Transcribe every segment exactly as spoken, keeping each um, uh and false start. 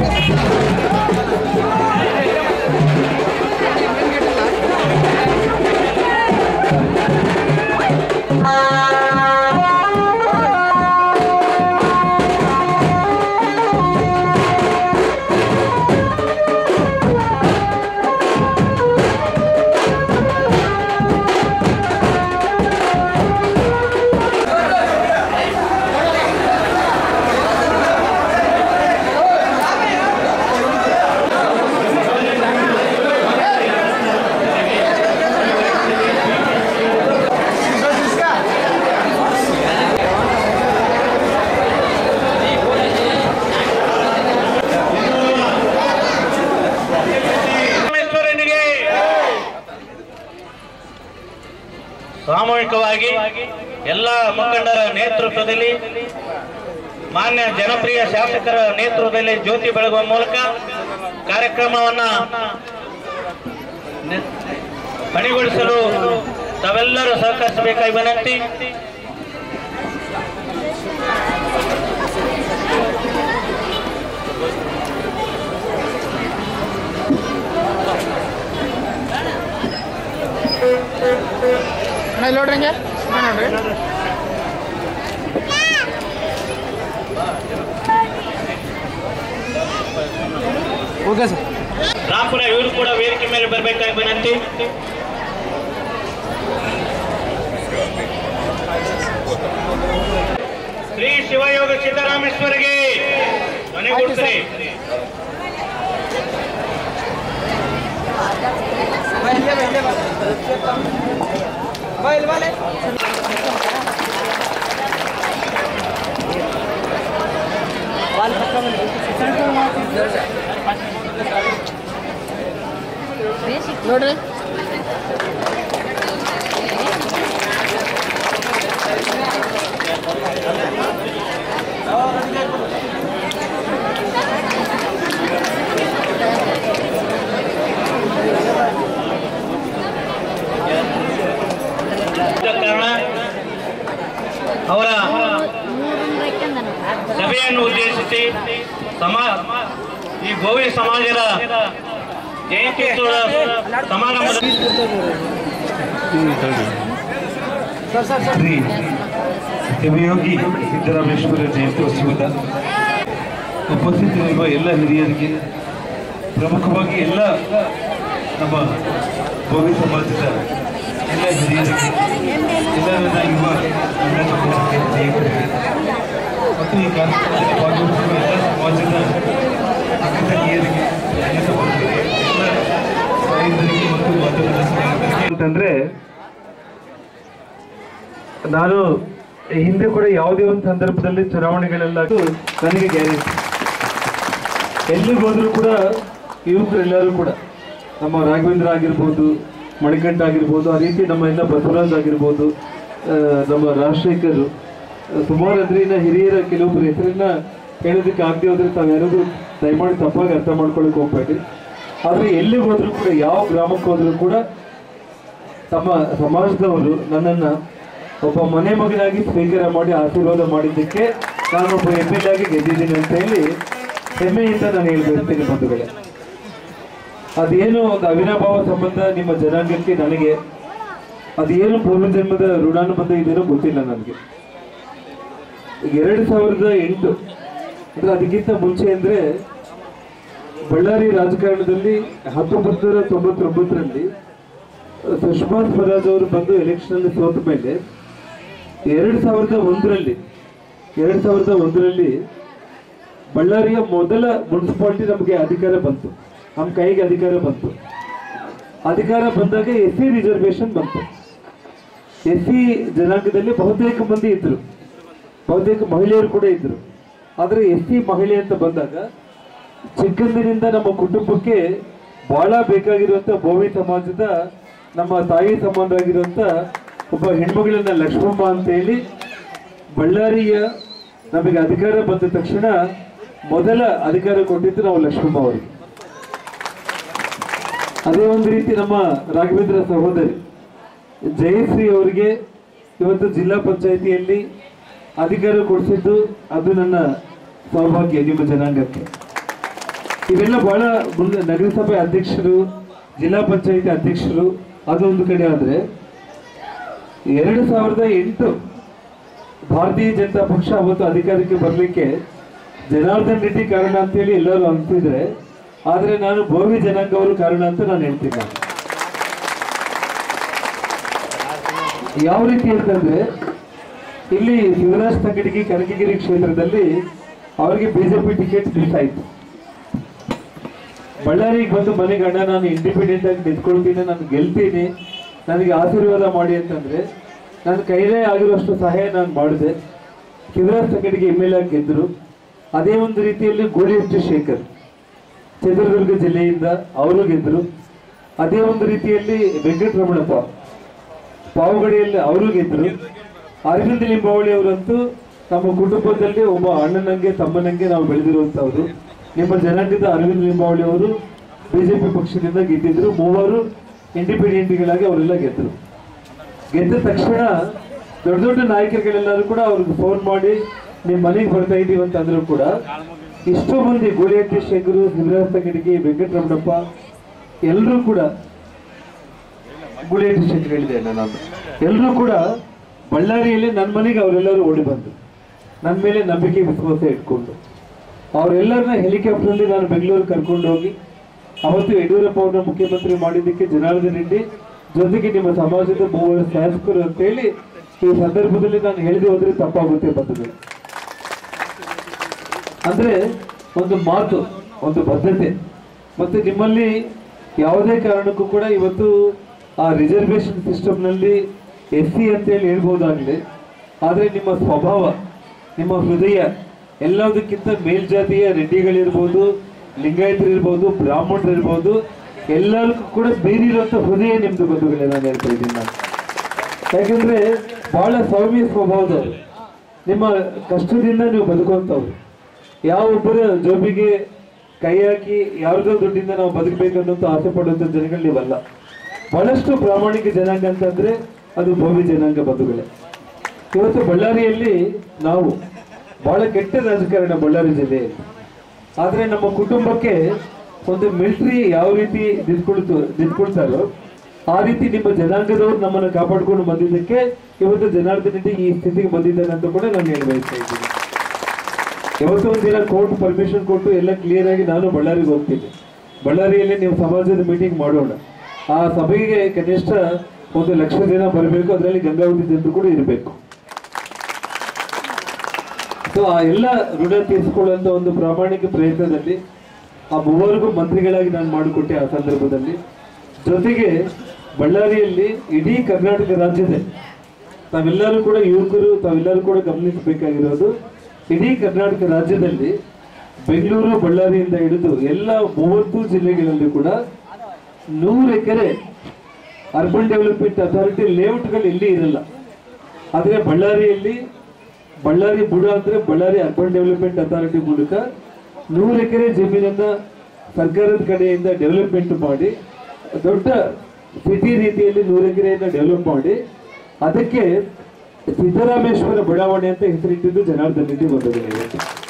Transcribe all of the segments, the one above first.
ಸಾಮೂಹಿಕವಾಗಿ ಎಲ್ಲ ಮುಖಂಡರ ನೇತೃತ್ವದಲ್ಲಿ ಮಾನ್ಯ ಜನಪ್ರಿಯ ಶಾಸಕರ ನೇತೃತ್ವದಲ್ಲಿ ಜ್ಯೋತಿ ಬೆಳಗುವ ಮೂಲಕ ಕಾರ್ಯಕ್ರಮವನ್ನ ಕೊನೆಗೊಳಿಸಲು ತಾವೆಲ್ಲರೂ ಸಹಕರಿಸಬೇಕಾಗಿ ವಿನಂತಿ. ನೋಡ್ರಿ ನೋಡ್ರಿ ಓಕೆ ಸರ್. ರಾಮಪುರ ಇವರು ಕೂಡ ವೇದಿಕೆ ಮೇಲೆ ಬರಬೇಕಾಗಿ ವಿನಂತಿ. ಶ್ರೀ ಶಿವಯೋಗ ಸಿದ್ದರಾಮೇಶ್ವರಿಗೆ ಮನೆಗೂಡಿಸ್ರಿ. ನೋಡ್ರಿ ಕಾರಣ ಅವರ ಸಭೆಯನ್ನು ಉದ್ದೇಶಿಸಿ ಸಮಾ ಈ ಗೋವಿ ಸಮಾಜದ ಜಯಂತ್ಯುತ್ಸವ ಸಮಾರಂಭದ ಶ್ರೀ ಶಿವಯೋಗಿ ಸಿದ್ದರಾಮೇಶ್ವರ ಜಯಂತ್ಯೋತ್ಸವದ ಉಪಸ್ಥಿತರಿರುವ ಎಲ್ಲ ಹಿರಿಯರಿಗೆ, ಪ್ರಮುಖವಾಗಿ ಎಲ್ಲ ನಮ್ಮ ಗೋವಿ ಸಮಾಜದ ಎಲ್ಲ ಹಿರಿಯರಿಗೆ, ಎಲ್ಲ ನನ್ನ ಯುವ ಮತ್ತು ಈ ಕಾರ್ಯಕ್ರಮದಲ್ಲಿ ಭಾಗವಹಿಸುವ ಎಲ್ಲ ಸಮಾಜದ ಅಕ್ಕತಂಗಿಯರಿಗೆ, ಎಲ್ಲ ತಾಯಂದಿರಿಗೆ ಮತ್ತು ಮಾತೃಗಳ ಸ್ನೇಹಿತರಿಗೆ ಅಂತಂದ್ರೆ, ನಾನು ಹಿಂದೆ ಕೂಡ ಯಾವುದೇ ಒಂದು ಸಂದರ್ಭದಲ್ಲಿ ಚುನಾವಣೆಗಳೆಲ್ಲ ನನಗೆ ಗ್ಯಾರಂಟಿ. ಎಲ್ಲಿಗೆ ಹೋದ್ರು ಕೂಡ ಯುವಕರೆಲ್ಲರೂ ಕೂಡ ನಮ್ಮ ರಾಘವೇಂದ್ರ ಆಗಿರ್ಬೋದು, ಮಣಿಕಂಠ ಆಗಿರ್ಬೋದು, ಆ ರೀತಿ ನಮ್ಮ ಎಲ್ಲ ಬಸವರಾಜ್ ಆಗಿರ್ಬೋದು, ನಮ್ಮ ರಾಜಶೇಖರ್, ಸುಮಾರು ಅಂದ್ರೆ ಇನ್ನು ಹಿರಿಯರ ಕೆಲವೊಬ್ಬರ ಹೆಸರನ್ನ ಹೇಳೋದಕ್ಕೆ ಆಗದೆ ಹೋದ್ರೆ ತಾವ್ಯಾರು ದಯಮಾಡಿ ತಪ್ಪಾಗಿ ಅರ್ಥ ಮಾಡ್ಕೊಳಕ್ಕೆ ಹೋಗ್ಬೇಡಿ. ಆದರೆ ಎಲ್ಲಿಗೆ ಹೋದ್ರು ಕೂಡ, ಯಾವ ಗ್ರಾಮಕ್ಕೆ ಹೋದ್ರು ಕೂಡ ತಮ್ಮ ಸಮಾಜದವರು ನನ್ನನ್ನು ಒಬ್ಬ ಮನೆ ಮಗನಾಗಿ ಸ್ವೀಕಾರ ಮಾಡಿ ಆಶೀರ್ವಾದ ಮಾಡಿದ್ದಕ್ಕೆ ನಾನೊಬ್ಬ ಎಮ್ ಎಲ್ ಎ ಆಗಿ ಗೆದ್ದಿದ್ದೀನಿ ಅಂತ ಹೇಳಿ ಹೆಮ್ಮೆಯಿಂದ ನಾನು ಹೇಳ್ಬಿಡ್ತೀನಿ ಬಂಧುಗಳೇ. ಅದೇನು ಒಂದು ಅವಿನಾಭಾವ ಸಂಬಂಧ ನಿಮ್ಮ ಜನಾಂಗಕ್ಕೆ ನನಗೆ, ಅದೇನು ಪೂರ್ವಜನ್ಮದ ಋಣಾನುಬಂಧ ಇದೇನೋ ಗೊತ್ತಿಲ್ಲ ನನಗೆ. ಎರಡು ಸಾವಿರದ ಎಂಟು ಅಂದ್ರೆ ಅದಕ್ಕಿಂತ ಮುಂಚೆ ಅಂದ್ರೆ ಬಳ್ಳಾರಿ ರಾಜಕಾರಣದಲ್ಲಿ ಹತ್ತೊಂಬತ್ತು ನೂರ ತೊಂಬತ್ತೊಂಬತ್ತರಲ್ಲಿ ಸುಷ್ಮಾ ಸ್ವರಾಜ್ ಅವರು ಬಂದು ಎಲೆಕ್ಷನ್ ಅಲ್ಲಿ ಸೋತ ಮೇಲೆ ಎರಡು ಸಾವಿರದ ಒಂದರಲ್ಲಿ ಎರಡು ಸಾವಿರದ ಒಂದರಲ್ಲಿ ಬಳ್ಳಾರಿಯ ಮೊದಲ ಮುನ್ಸಿಪಾಲಿಟಿ ನಮಗೆ ಅಧಿಕಾರ ಬಂತು, ನಮ್ಮ ಕೈಗೆ ಅಧಿಕಾರ ಬಂತು. ಅಧಿಕಾರ ಬಂದಾಗ ಎಸ್ ಸಿ ರಿಸರ್ವೇಶನ್ ಬಂತು. ಎಸ್ ಸಿ ಜನಾಂಗದಲ್ಲಿ ಬಹುತೇಕ ಮಂದಿ ಇದ್ರು, ಬಹುತೇಕ ಮಹಿಳೆಯರು ಕೂಡ ಇದ್ರು. ಆದರೆ ಎಸ್ ಸಿ ಮಹಿಳೆ ಅಂತ ಬಂದಾಗ ಚಿಕ್ಕಂದಿನಿಂದ ನಮ್ಮ ಕುಟುಂಬಕ್ಕೆ ಬಹಳ ಬೇಕಾಗಿರುವಂಥ ಬೋವಿ ಸಮಾಜದ ನಮ್ಮ ತಾಯಿ ಸಂಬಂಧವಾಗಿರುವಂಥ ಒಬ್ಬ ಹೆಣ್ಮಗಳನ್ನ ಲಕ್ಷ್ಮಮ್ಮ ಅಂತ ಹೇಳಿ ಬಳ್ಳಾರಿಯ ನಮಗೆ ಅಧಿಕಾರ ಬಂದ ತಕ್ಷಣ ಮೊದಲ ಅಧಿಕಾರ ಕೊಟ್ಟಿದ್ದು ನಾವು ಲಕ್ಷ್ಮಮ್ಮ ಅವರಿಗೆ. ಅದೇ ಒಂದು ರೀತಿ ನಮ್ಮ ರಾಘವೇಂದ್ರ ಸಹೋದರಿ ಜಯಶ್ರೀ ಅವರಿಗೆ ಇವತ್ತು ಜಿಲ್ಲಾ ಪಂಚಾಯಿತಿಯಲ್ಲಿ ಅಧಿಕಾರ ಕೊಡಿಸಿದ್ದು ಅದು ನನ್ನ ಸೌಭಾಗ್ಯ ನಿಮ್ಮ ಜನಾಂಗಕ್ಕೆ. ಇವೆಲ್ಲ ಬಹಳ ಮುಂದೆ ನಗರಸಭೆ ಅಧ್ಯಕ್ಷರು, ಜಿಲ್ಲಾ ಪಂಚಾಯಿತಿ ಅಧ್ಯಕ್ಷರು ಅದೊಂದು ಕಡೆ ಆದರೆ, ಎರಡು ಸಾವಿರದ ಎಂಟು ಭಾರತೀಯ ಜನತಾ ಪಕ್ಷ ಅವತ್ತು ಅಧಿಕಾರಕ್ಕೆ ಬರಲಿಕ್ಕೆ ಜನಾರ್ದನ್ ರೆಡ್ಡಿ ಕಾರಣ ಅಂತೇಳಿ ಎಲ್ಲರೂ ಅಂತಿದ್ರೆ, ಆದರೆ ನಾನು ಭೋವಿ ಜನಾಂಗ ಅವರು ಕಾರಣ ಅಂತ ನಾನು ಹೇಳ್ತೀನಿ. ಯಾವ ರೀತಿ ಅಂತಂದ್ರೆ, ಇಲ್ಲಿ ಶಿವರಾಜ್ ತಂಗಡಿಗೆ ಕನಕಗಿರಿ ಕ್ಷೇತ್ರದಲ್ಲಿ ಅವರಿಗೆ ಬಿಜೆಪಿ ಟಿಕೆಟ್ ಮಿಸ್ ಆಯ್ತು. ಬಳ್ಳಾರಿಗೆ ಬಂದು ಮನೆಗೆ ಅಣ್ಣ ನಾನು ಇಂಡಿಪೆಂಡೆಂಟ್ ಆಗಿ ನಿಂತ್ಕೊಳ್ತೀನಿ, ನಾನು ಗೆಲ್ತೀನಿ, ನನಗೆ ಆಶೀರ್ವಾದ ಮಾಡಿ ಅಂತಂದ್ರೆ ನನ್ನ ಕೈಲೇ ಆಗಿರುವಷ್ಟು ಸಹಾಯ ನಾನು ಮಾಡಿದೆ. Shivaraj Tangadagi M L A ಗೆದ್ದರು. ಅದೇ ಒಂದು ರೀತಿಯಲ್ಲಿ ಗೋಳಿಹಟ್ಟಿ ಶೇಖರ್ ಚಿತ್ರದುರ್ಗ ಜಿಲ್ಲೆಯಿಂದ ಅವರು ಗೆದ್ದರು. ಅದೇ ಒಂದು ರೀತಿಯಲ್ಲಿ ವೆಂಕಟರಮಣಪ್ಪ ಪಾವಗಡಿಯಲ್ಲಿ ಅವರು ಗೆದ್ದರು. ಅರವಿಂದ ಲಿಂಬಾವಳಿ ಅವರಂತೂ ನಮ್ಮ ಕುಟುಂಬದಲ್ಲಿ ಒಬ್ಬ ಅಣ್ಣನಂಗೆ ತಮ್ಮನಂಗೆ ನಾವು ಬೆಳೆದಿರುವಂತಹವರು. ನಿಮ್ಮ ಜನಾಂಗದ ಅರವಿಂದ ಲಿಂಬಾವಳಿ ಅವರು ಬಿಜೆಪಿ ಪಕ್ಷದಿಂದ ಗೆದ್ದಿದ್ರು. ಮೂವರು ಇಂಡಿಪೆಂಡೆಂಟ್ಗಳಾಗಿ ಅವರೆಲ್ಲ ಗೆದ್ದರು. ಗೆದ್ದ ತಕ್ಷಣ ದೊಡ್ಡ ದೊಡ್ಡ ನಾಯಕರುಗಳೆಲ್ಲರೂ ಕೂಡ ಅವ್ರಿಗೆ ಫೋನ್ ಮಾಡಿ ನಿಮ್ಮ ಮನೆಗೆ ಬರ್ತಾ ಇದ್ದೀವಿ ಅಂತ ಅಂದ್ರು ಕೂಡ ಇಷ್ಟೋ ಮಂದಿ ಗೋಳಿಹಟ್ಟಿ ಶೇಖರು, ಶಿವರಾಜ್ ತಂಗಡಿಗೆ, ವೆಂಕಟರಮಣಪ್ಪ ಎಲ್ಲರೂ ಕೂಡ ಗೋಳಿಹಟ್ಟಿ ಶೇಖರ್ ಹೇಳಿದೆ ನಾನು ಎಲ್ಲರೂ ಕೂಡ ಬಳ್ಳಾರಿಯಲ್ಲಿ ನನ್ನ ಮನೆಗೆ ಅವರೆಲ್ಲರೂ ಓಡಿ ಬಂದು ನನ್ನ ಮೇಲೆ ನಂಬಿಕೆ ವಿಶ್ವಾಸ ಇಟ್ಕೊಂಡು ಅವರೆಲ್ಲರನ್ನ ಹೆಲಿಕಾಪ್ಟರ್ನಲ್ಲಿ ನಾನು ಬೆಂಗಳೂರು ಕರ್ಕೊಂಡು ಹೋಗಿ ಅವತ್ತು ಯಡಿಯೂರಪ್ಪ ಅವ್ರನ್ನ ಮುಖ್ಯಮಂತ್ರಿ ಮಾಡಿದ್ದಕ್ಕೆ ಜನಾರ್ದನ್ ರೆಡ್ಡಿ ಜೊತೆಗೆ ನಿಮ್ಮ ಸಮಾಜದ ಮೂವರು ಶಾಸಕರು ಅಂತೇಳಿ ಈ ಸಂದರ್ಭದಲ್ಲಿ ನಾನು ಹೇಳಿದೆ ಹೋದ್ರೆ ತಪ್ಪಾಗುತ್ತೆ ಬಂಧುಗಳು. ಅಂದ್ರೆ ಒಂದು ಮಾತು, ಒಂದು ಬದ್ಧತೆ, ಮತ್ತು ನಿಮ್ಮಲ್ಲಿ ಯಾವುದೇ ಕಾರಣಕ್ಕೂ ಕೂಡ ಇವತ್ತು ಆ ರಿಸರ್ವೇಶನ್ ಸಿಸ್ಟಮ್ನಲ್ಲಿ ಎಸ್ ಸಿ ಅಂತೇಳಿ ಹೇಳ್ಬೋದಾಗಲಿ, ಆದರೆ ನಿಮ್ಮ ಸ್ವಭಾವ, ನಿಮ್ಮ ಹೃದಯ ಎಲ್ಲದಕ್ಕಿಂತ ಮೇಲ್ಜಾತಿಯ ರೆಡ್ಡಿಗಳಿರ್ಬೋದು, ಲಿಂಗಾಯತರಿರ್ಬೋದು, ಬ್ರಾಹ್ಮಣರಿರ್ಬೋದು, ಎಲ್ಲರಿಗೂ ಕೂಡ ಬೇರಿರುವಂಥ ಹೃದಯ ನಿಮ್ದು ಬಂಧುಗಳೇ ನಾನು ಹೇಳ್ತಾ ಇದ್ದೀನಿ ನಾನು. ಯಾಕೆಂದ್ರೆ ಬಹಳ ಸೌಮ್ಯ ಸ್ವಭಾವದವರು, ನಿಮ್ಮ ಕಷ್ಟದಿಂದ ನೀವು ಬದುಕುವಂಥವ್ರು. ಯಾವೊಬ್ಬರ ಜೋಬಿಗೆ ಕೈ ಹಾಕಿ ಯಾವ್ದೋ ದುಡ್ಡಿಂದ ನಾವು ಬದುಕಬೇಕನ್ನೋಂಥ ಆಸೆ ಪಡುವಂಥ ಜನಗಳು ನೀವಲ್ಲ. ಬಹಳಷ್ಟು ಪ್ರಾಮಾಣಿಕ ಜನಾಂಗ ಅಂತಂದ್ರೆ ಅದು ಭೋವಿ ಜನಾಂಗ ಬಂಧುಗಳೇ. ಇವತ್ತು ಬಳ್ಳಾರಿಯಲ್ಲಿ ನಾವು ಬಹಳ ಕೆಟ್ಟ ರಾಜಕಾರಣ ಬಳ್ಳಾರಿ ಜಿಲ್ಲೆಯಲ್ಲಿ, ಆದರೆ ನಮ್ಮ ಕುಟುಂಬಕ್ಕೆ ಒಂದು ಮಿಲಿಟರಿ ಯಾವ ರೀತಿ ನಿಂತ್ಕೊಳ್ತು ನಿಂತ್ಕೊಳ್ತಾರೋ ಆ ರೀತಿ ನಿಮ್ಮ ಜನಾಂಗದವರು ನಮ್ಮನ್ನು ಕಾಪಾಡ್ಕೊಂಡು ಬಂದಿದ್ದಕ್ಕೆ ಇವತ್ತು ಜನಾರ್ದನ್ ರೆಡ್ಡಿ ಈ ಸ್ಥಿತಿಗೆ ಬಂದಿದ್ದಾನೆ ಅಂತ ಕೂಡ ನಾನು ಹೇಳಿ ಬಯಸ್ತಾ ಇದ್ದೀನಿ. ಇವತ್ತು ಒಂದಿನ ಕೋರ್ಟ್ ಪರ್ಮಿಷನ್ ಕೊಟ್ಟು ಎಲ್ಲ ಕ್ಲಿಯರ್ ಆಗಿ ನಾನು ಬಳ್ಳಾರಿಗೆ ಹೋಗ್ತೀನಿ. ಬಳ್ಳಾರಿಯಲ್ಲಿ ನೀವು ಸಮಾಜದ ಮೀಟಿಂಗ್ ಮಾಡೋಣ. ಆ ಸಭೆಗೆ ಕನಿಷ್ಠ ಒಂದು ಲಕ್ಷ ಜನ ಬರಬೇಕು, ಅದರಲ್ಲಿ ಗಂಗಾವತಿ ಜನರು ಕೂಡ ಇರಬೇಕು. ಸೊ ಆ ಎಲ್ಲ ಋಣ ತೀರಿಸಿಕೊಳ್ಳುವಂತ ಒಂದು ಪ್ರಾಮಾಣಿಕ ಪ್ರಯತ್ನದಲ್ಲಿ ಆ ಮೂವರಿಗೂ ಮಂತ್ರಿಗಳಾಗಿ ನಾನು ಮಾಡಿಕೊಟ್ಟೆ ಆ ಸಂದರ್ಭದಲ್ಲಿ. ಜೊತೆಗೆ ಬಳ್ಳಾರಿಯಲ್ಲಿ ಇಡೀ ಕರ್ನಾಟಕ ರಾಜ್ಯದ ತಾವೆಲ್ಲರೂ ಕೂಡ ಯುವಕರು ತಾವೆಲ್ಲರೂ ಕೂಡ ಗಮನಿಸಬೇಕಾಗಿರೋದು, ಇಡೀ ಕರ್ನಾಟಕ ರಾಜ್ಯದಲ್ಲಿ ಬೆಂಗಳೂರು ಬಳ್ಳಾರಿಯಿಂದ ಹಿಡಿದು ಎಲ್ಲ ಮೂವತ್ತು ಜಿಲ್ಲೆಗಳಲ್ಲಿ ಕೂಡ ನೂರು ಎಕರೆ ಅರ್ಬನ್ ಡೆವಲಪ್ಮೆಂಟ್ ಅಥಾರಿಟಿ ಲೇಔಟ್ಗಳು ಎಲ್ಲಿ ಇರಲ್ಲ. ಆದರೆ ಬಳ್ಳಾರಿಯಲ್ಲಿ ಬಳ್ಳಾರಿ ಬುಡ ಅಂದ್ರೆ ಬಳ್ಳಾರಿ ಅರ್ಬನ್ ಡೆವಲಪ್ಮೆಂಟ್ ಅಥಾರಿಟಿ ಮೂಲಕ ನೂರು ಎಕರೆ ಜಮೀನನ್ನ ಸರ್ಕಾರದ ಕಡೆಯಿಂದ ಡೆವಲಪ್ಮೆಂಟ್ ಮಾಡಿ ದೊಡ್ಡ ಸಿಟಿ ರೀತಿಯಲ್ಲಿ ನೂರು ಎಕರೆಯನ್ನ ಡೆವಲಪ್ ಮಾಡಿ ಅದಕ್ಕೆ ಸಿದ್ದರಾಮೇಶ್ವರ ಬಡಾವಣೆ ಅಂತ ಹೆಸರಿಟ್ಟಿದ್ದು ಜನಾರ್ದನ್ ರೆಡ್ಡಿ ಬಂಧುಗಳಿವೆ.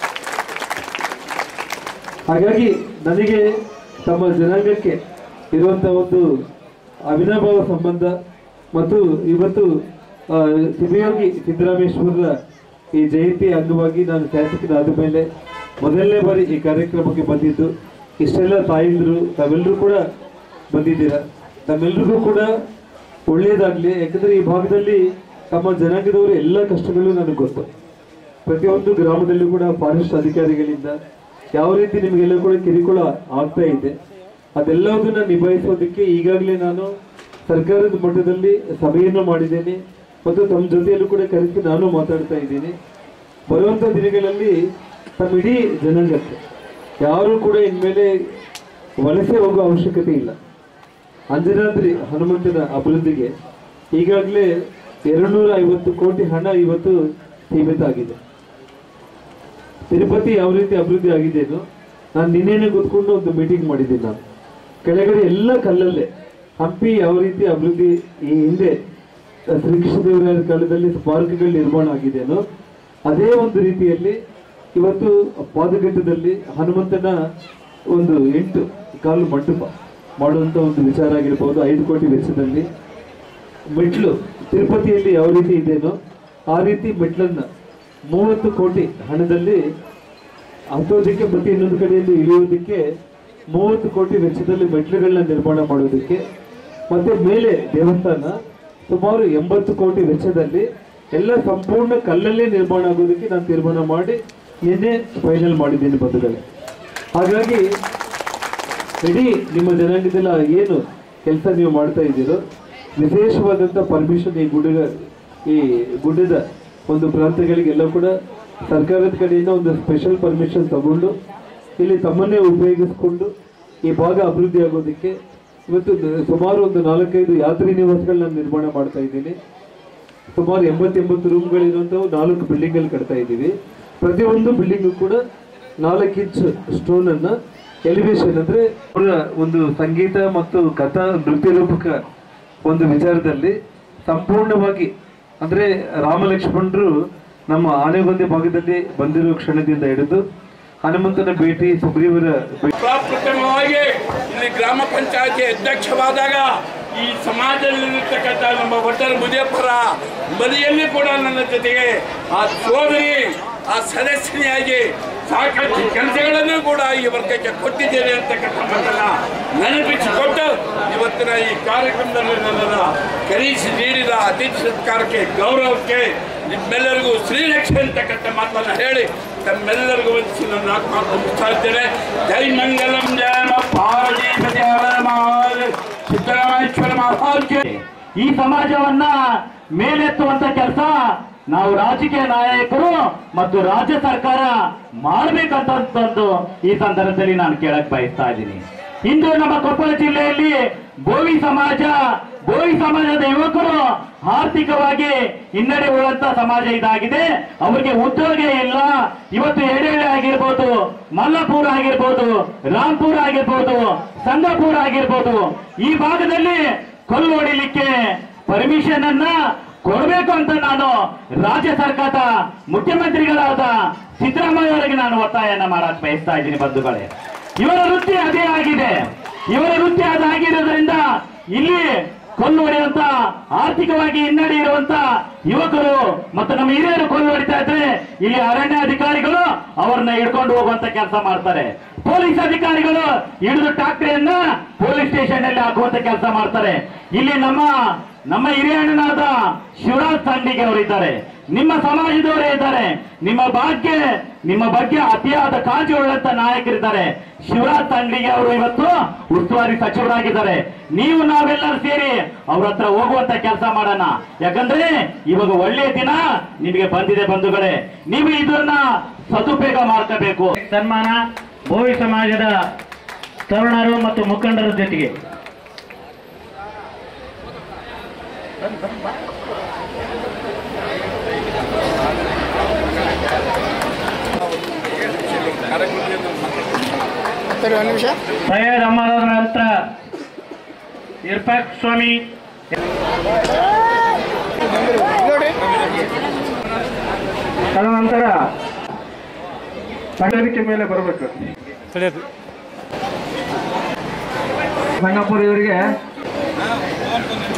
ಹಾಗಾಗಿ ನನಗೆ ತಮ್ಮ ಜನಾಂಗಕ್ಕೆ ಇರುವಂತಹ ಒಂದು ಅವಿನಾಭಾವ ಸಂಬಂಧ ಮತ್ತು ಇವತ್ತು ಶಿವಯೋಗಿ ಸಿದ್ದರಾಮೇಶ್ವರರ ಈ ಜಯಂತಿ ಅಂಗವಾಗಿ ನಾನು ಶಾಸಕನಾದ ಮೇಲೆ ಮೊದಲನೇ ಬಾರಿ ಈ ಕಾರ್ಯಕ್ರಮಕ್ಕೆ ಬಂದಿದ್ದು. ಇಷ್ಟೆಲ್ಲ ತಾಯಂದಿರು ತಾವೆಲ್ಲರೂ ಕೂಡ ಬಂದಿದ್ದೀರಾ, ತಮ್ಮೆಲ್ಲರಿಗೂ ಕೂಡ ಒಳ್ಳೆಯದಾಗಲಿ. ಯಾಕಂದರೆ ಈ ಭಾಗದಲ್ಲಿ ತಮ್ಮ ಜನಾಂಗದವರು ಎಲ್ಲ ಕಷ್ಟಗಳು ನನಗೆ ಗೊತ್ತು. ಪ್ರತಿಯೊಂದು ಗ್ರಾಮದಲ್ಲೂ ಕೂಡ ಫಾರೆಸ್ಟ್ ಅಧಿಕಾರಿಗಳಿಂದ ಯಾವ ರೀತಿ ನಿಮಗೆಲ್ಲ ಕೂಡ ಕಿರುಕುಳ ಆಗ್ತಾ ಇದೆ, ಅದೆಲ್ಲದನ್ನ ನಿಭಾಯಿಸೋದಕ್ಕೆ ಈಗಾಗಲೇ ನಾನು ಸರ್ಕಾರದ ಮಟ್ಟದಲ್ಲಿ ಸಭೆಯನ್ನು ಮಾಡಿದ್ದೇನೆ ಮತ್ತು ತಮ್ಮ ಜೊತೆಯಲ್ಲೂ ಕೂಡ ಕರೆಸಿ ನಾನು ಮಾತಾಡ್ತಾ ಇದ್ದೀನಿ. ಬರುವಂಥ ದಿನಗಳಲ್ಲಿ ತಮ್ಮ ಇಡೀ ಜನಾಂಗಕ್ಕೆ ಯಾರೂ ಕೂಡ ಇನ್ಮೇಲೆ ವಲಸೆ ಹೋಗೋ ಅವಶ್ಯಕತೆ ಇಲ್ಲ. ಅಂಜನಾದ್ರಿ ಹನುಮಂತನ ಅಭಿವೃದ್ಧಿಗೆ ಈಗಾಗಲೇ ಎರಡ್ನೂರ ಐವತ್ತು ಕೋಟಿ ಹಣ ಇವತ್ತು ಸೀಮಿತ ಆಗಿದೆ. ತಿರುಪತಿ ಯಾವ ರೀತಿ ಅಭಿವೃದ್ಧಿ ಆಗಿದೆಯೋ ನಾನು ನಿನ್ನೆನೆ ಕೂತ್ಕೊಂಡು ಒಂದು ಮೀಟಿಂಗ್ ಮಾಡಿದ್ದೀನಿ. ನಾನು ಕೆಳಗಡೆ ಎಲ್ಲ ಕಲ್ಲಲ್ಲೇ ಹಂಪಿ ಯಾವ ರೀತಿ ಅಭಿವೃದ್ಧಿ ಈ ಹಿಂದೆ ಶ್ರೀಕೃಷ್ಣದೇವರಾಯರ ಕಾಲದಲ್ಲಿ ಪಾರ್ಕ್ಗಳು ನಿರ್ಮಾಣ ಆಗಿದೆಯೋ ಅದೇ ಒಂದು ರೀತಿಯಲ್ಲಿ ಇವತ್ತು ಪಾದಘಟ್ಟದಲ್ಲಿ ಹನುಮಂತನ ಒಂದು ಎಂಟು ಕಾಲು ಮಂಟಪ ಮಾಡುವಂಥ ಒಂದು ವಿಚಾರ ಆಗಿರ್ಬೋದು. ಐದು ಕೋಟಿ ವೆಚ್ಚದಲ್ಲಿ ಮೆಟ್ಲು ತಿರುಪತಿಯಲ್ಲಿ ಯಾವ ರೀತಿ ಇದೆಯೋ ಆ ರೀತಿ ಮೆಟ್ಲನ್ನು ಮೂವತ್ತು ಕೋಟಿ ಹಣದಲ್ಲಿ ಹತ್ತೋದಕ್ಕೆ ಮತ್ತೆ ಇನ್ನೊಂದು ಕಡೆಯಲ್ಲಿ ಇಳಿಯೋದಕ್ಕೆ ಮೂವತ್ತು ಕೋಟಿ ವೆಚ್ಚದಲ್ಲಿ ಮೆಟ್ಲುಗಳನ್ನ ನಿರ್ಮಾಣ ಮಾಡೋದಕ್ಕೆ, ಮತ್ತೆ ಮೇಲೆ ದೇವಸ್ಥಾನ ಸುಮಾರು ಎಂಬತ್ತು ಕೋಟಿ ವೆಚ್ಚದಲ್ಲಿ ಎಲ್ಲ ಸಂಪೂರ್ಣ ಕಲ್ಲಲ್ಲೇ ನಿರ್ಮಾಣ ಆಗೋದಕ್ಕೆ ನಾನು ತೀರ್ಮಾನ ಮಾಡಿ ಏನೇ ಫೈನಲ್ ಮಾಡಿದ್ದೀನಿ ಬಂಧುಗಳೇ. ಹಾಗಾಗಿ ಇಡೀ ನಿಮ್ಮ ಜನಾಂಗದಲ್ಲ ಏನು ಕೆಲಸ ನೀವು ಮಾಡ್ತಾ ಇದ್ದೀರೋ ವಿಶೇಷವಾದಂಥ ಪರ್ಮಿಷನ್ ಈ ಗುಡ್ಡ ಈ ಗುಡ್ಡದ ಒಂದು ಪ್ರಾಂತ್ಯಗಳಿಗೆಲ್ಲ ಕೂಡ ಸರ್ಕಾರದ ಕಡೆಯಿಂದ ಒಂದು ಸ್ಪೆಷಲ್ ಪರ್ಮಿಷನ್ ತಗೊಂಡು ಇಲ್ಲಿ ತಮ್ಮನ್ನೇ ಉಪಯೋಗಿಸ್ಕೊಂಡು ಈ ಭಾಗ ಅಭಿವೃದ್ಧಿ ಆಗೋದಕ್ಕೆ ಇವತ್ತು ಸುಮಾರು ಒಂದು ನಾಲ್ಕೈದು ಯಾತ್ರಿ ನಿವಾಸಗಳನ್ನ ನಿರ್ಮಾಣ ಮಾಡ್ತಾ ಇದ್ದೀನಿ. ಸುಮಾರು ಎಂಬತ್ತೆಂಬತ್ತು ರೂಮ್ಗಳಿರುವಂಥವು ನಾಲ್ಕು ಬಿಲ್ಡಿಂಗಲ್ಲಿ ಕಟ್ತಾ ಇದ್ದೀವಿ. ಪ್ರತಿಯೊಂದು ಬಿಲ್ಡಿಂಗು ಕೂಡ ನಾಲ್ಕು ಇಂಚ್ ಸ್ಟೋನನ್ನು ಎಲಿವೇಶನ್ ಅಂದರೆ ಅವರ ಒಂದು ಸಂಗೀತ ಮತ್ತು ಕಥಾ ನೃತ್ಯ ರೂಪಕ ಒಂದು ವಿಚಾರದಲ್ಲಿ ಸಂಪೂರ್ಣವಾಗಿ ಅಂದರೆ ರಾಮಲಕ್ಷ್ಮಣರು ನಮ್ಮ ಆನೆಗೊಂದಿ ಭಾಗದಲ್ಲಿ ಬಂದಿರೋ ಕ್ಷಣದಿಂದ ಹಿಡಿದು ಹನುಮಂತನ ಭೇಟಿ, ಸುಗ್ರೀವರ ಪ್ರಪ್ರಥಮವಾಗಿ ಇಲ್ಲಿ ಗ್ರಾಮ ಪಂಚಾಯತಿ ಅಧ್ಯಕ್ಷವಾದಾಗ ಈ ಸಮಾಜದಲ್ಲಿರ್ತಕ್ಕಂಥ ನಮ್ಮ ಒಟ್ಟರ ಮುಜಫರ ಬದಿಯಲ್ಲಿ ಕೂಡ ನನ್ನ ಜೊತೆಗೆ ಆ ಸೋದರಿ ಆ ಸದಸ್ಯನಿಯಾಗಿ ಸಾಕಷ್ಟು ಕೆಲಸಗಳನ್ನು ಕೂಡ ಈ ವರ್ಗಕ್ಕೆ ಕೊಟ್ಟಿದ್ದೇನೆ ಅಂತಕ್ಕಂಥ ಮಾತನ್ನ ನೆನಪಿಸಿಕೊಟ್ಟು ಇವತ್ತಿನ ಈ ಕಾರ್ಯಕ್ರಮದಲ್ಲಿ ನನ್ನನ್ನು ಕರೆಸಿ ನೀಡಿದ ಅತಿಥಿ ಸತ್ಕಾರಕ್ಕೆ ಗೌರವಕ್ಕೆ ನಿಮ್ಮೆಲ್ಲರಿಗೂ ಶ್ರೀರಕ್ಷೆ ಅಂತಕ್ಕಂಥ ಮಾತನ್ನು ಹೇಳಿ ತಮ್ಮೆಲ್ಲರಿಗೂ ವಂದಿಸಿ ನನ್ನ ಆತ್ಮ ಮುಗಿಸ್ತಾ ಇದ್ದೇನೆ. ಜೈ ಮಂಗಲಂ ಜಯ ಪಾರ್ವತಿ ಸಿದ್ದರಾಮೇಶ್ವರ ಮಹಾರಾಜ್. ಈ ಸಮಾಜವನ್ನ ಮೇಲೆತ್ತುವಂತ ಕೆಲಸ ನಾವು ರಾಜಕೀಯ ನಾಯಕರು ಮತ್ತು ರಾಜ್ಯ ಸರ್ಕಾರ ಮಾಡಬೇಕಂತಂದು ಈ ಸಂದರ್ಭದಲ್ಲಿ ನಾನು ಕೇಳಕ್ ಬಯಸ್ತಾ ಇದ್ದೀನಿ. ಇಂದು ನಮ್ಮ ಕೊಪ್ಪಳ ಜಿಲ್ಲೆಯಲ್ಲಿ ಬೋವಿ ಸಮಾಜ ಬೋವಿ ಸಮಾಜದ ಯುವಕರು ಆರ್ಥಿಕವಾಗಿ ಹಿನ್ನಡೆ ಉಳ್ಳಂತ ಸಮಾಜ ಇದಾಗಿದೆ. ಅವರಿಗೆ ಉದ್ಯೋಗ ಇಲ್ಲ. ಇವತ್ತು ಎಡೆಹಳ್ಳಿ ಆಗಿರ್ಬೋದು, ಮಲ್ಲಪುರ ಆಗಿರ್ಬೋದು, ರಾಂಪುರ ಆಗಿರ್ಬೋದು, ಸಂಗಪುರ ಆಗಿರ್ಬೋದು, ಈ ಭಾಗದಲ್ಲಿ ಕಲ್ಲು ಹೊಡಿಲಿಕ್ಕೆ ಪರ್ಮಿಷನ್ ಅನ್ನ ಕೊಡಬೇಕು ಅಂತ ನಾನು ರಾಜ್ಯ ಸರ್ಕಾರದ ಮುಖ್ಯಮಂತ್ರಿಗಳಾದ ಸಿದ್ದರಾಮಯ್ಯ ಅವರಿಗೆ ನಾನು ಒತ್ತಾಯನ ಮಾಡಕ್ ಬಯಸ್ತಾ ಇದ್ದೀನಿ ಬಂಧುಗಳೇ. ಇವರ ವೃತ್ತಿ ಅದೇ ಆಗಿದೆ. ಇವರ ವೃತ್ತಿ ಅದಾಗಿರೋದ್ರಿಂದ ಇಲ್ಲಿ ಕೊಲ್ಲು ಹೊಡೆಯುವಂತ ಆರ್ಥಿಕವಾಗಿ ಹಿನ್ನಡೆ ಇರುವಂತ ಯುವಕರು ಮತ್ತು ನಮ್ಮ ಹಿರಿಯರು ಕೊಲ್ಲು ಹೊಡಿತಾ ಇದ್ರೆ ಇಲ್ಲಿ ಅರಣ್ಯ ಅಧಿಕಾರಿಗಳು ಅವರನ್ನ ಹಿಡ್ಕೊಂಡು ಹೋಗುವಂತ ಕೆಲಸ ಮಾಡ್ತಾರೆ. ಪೊಲೀಸ್ ಅಧಿಕಾರಿಗಳು ಹಿಡಿದು ಟ್ಯಾಕ್ಟರಿಯನ್ನ ಪೊಲೀಸ್ ಸ್ಟೇಷನ್ ಅಲ್ಲಿ ಹಾಕುವಂತ ಕೆಲಸ ಮಾಡ್ತಾರೆ. ಇಲ್ಲಿ ನಮ್ಮ ನಮ್ಮ ಹಿರಿಯಣ್ಣನಾದ ಶಿವರಾಜ್ ಸಂಡಿಗೆ ಅವರಿದ್ದಾರೆ, ನಿಮ್ಮ ಸಮಾಜದವರೇ ಇದ್ದಾರೆ, ನಿಮ್ಮ ಭಾಗ್ಯ ನಿಮ್ಮ ಬಗ್ಗೆ ಅತಿಯಾದ ಕಾಳಜಿ ಉಳ್ಳಂತ ನಾಯಕರಿದ್ದಾರೆ. ಶಿವರಾಜ್ ಸಂಡಿಗೆ ಅವರು ಇವತ್ತು ಉಸ್ತುವಾರಿ ಸಚಿವರಾಗಿದ್ದಾರೆ. ನೀವು ನಾವೆಲ್ಲರೂ ಸೇರಿ ಅವ್ರ ಹತ್ರ ಹೋಗುವಂತ ಕೆಲಸ ಮಾಡೋಣ. ಯಾಕಂದ್ರೆ ಇವಾಗ ಒಳ್ಳೆಯ ದಿನ ನಿಮಗೆ ಬಂದಿದೆ ಬಂಧುಗಳೇ. ನೀವು ಇದನ್ನ ಸದುಪಯೋಗ ಮಾಡ್ಕೋಬೇಕು. ಸನ್ಮಾನ ಬೋವಿ ಸಮಾಜದ ತರುಣರು ಮತ್ತು ಮುಖಂಡರ ಜೊತೆಗೆ ಸೈಯದ್ ಅಹಮದ್ ಅವರ ನಂತರ ಇರ್ಫಾಕ್ ಸ್ವಾಮಿ, ತದನಂತರ ವೇದಿಕೆ ಮೇಲೆ ಬರಬೇಕು. ಸಂಗಪುರ ಇವರಿಗೆ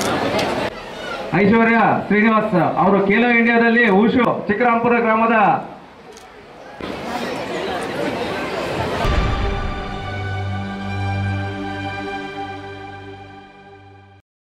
ಐಶ್ವರ್ಯ ಶ್ರೀನಿವಾಸ್ ಅವರು ಖೇಲೋ ಇಂಡಿಯಾದಲ್ಲಿ ಊಶು ಚಿಕ್ಕರಾಂಪುರ ಗ್ರಾಮದ